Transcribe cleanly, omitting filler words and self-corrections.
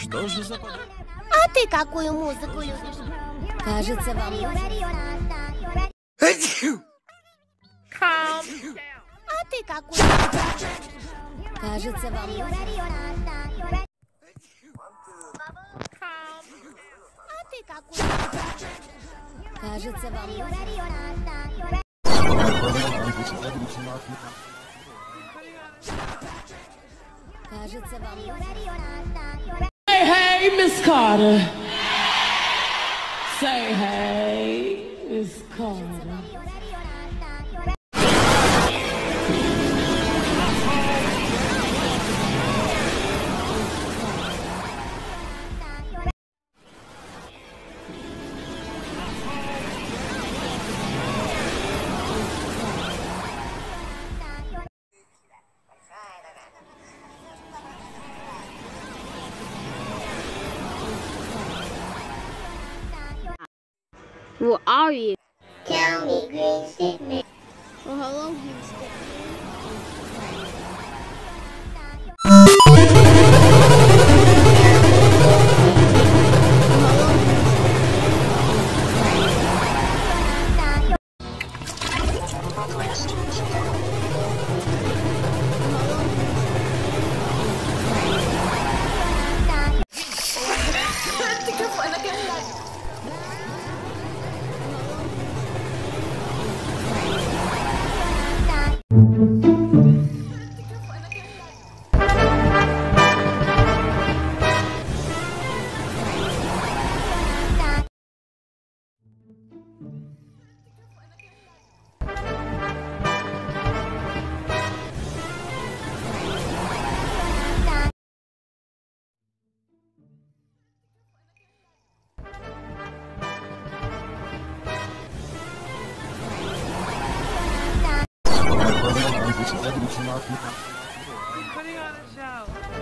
Что же за подарок? А ты какую музыку любишь? Кажется, вам А ты какую? Кажется, вам А ты какую? Кажется, вам Кажется, вам Say hey, Miss Carter. Say hey, Miss Carter. Who are you? Tell me, green stick man. Well, hello, green stick. Putting on a show.